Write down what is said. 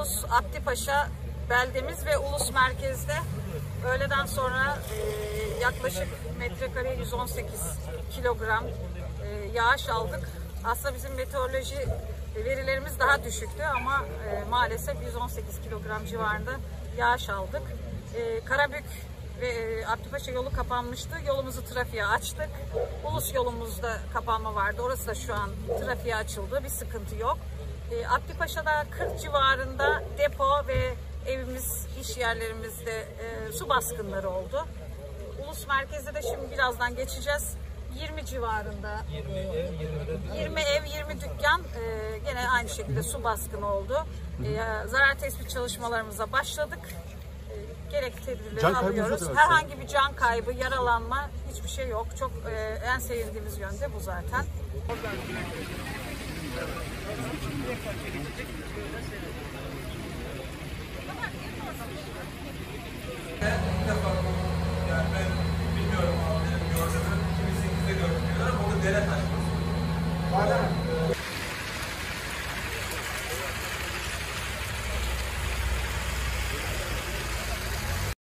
bulunduğumuz Abdipaşa beldemiz ve Ulus merkezde öğleden sonra yaklaşık metrekare 118 kilogram yağış aldık. Aslında bizim meteoroloji verilerimiz daha düşüktü ama maalesef 118 kilogram civarında yağış aldık. Karabük ve Abdipaşa yolu kapanmıştı. Yolumuzu trafiğe açtık. Ulus yolumuzda kapanma vardı. Orası da şu an trafiğe açıldı. Bir sıkıntı yok. Abdipaşa'da 40 civarında depo ve evimiz, iş yerlerimizde su baskınları oldu. Ulus merkezde de şimdi birazdan geçeceğiz. 20 civarında 20 ev, 20 dükkan gene aynı şekilde su baskını oldu. Zarar tespit çalışmalarımıza başladık. Gerekli tedbirleri alıyoruz. Herhangi bir can kaybı, yaralanma hiçbir şey yok. Çok en sevindiğimiz yönde bu zaten.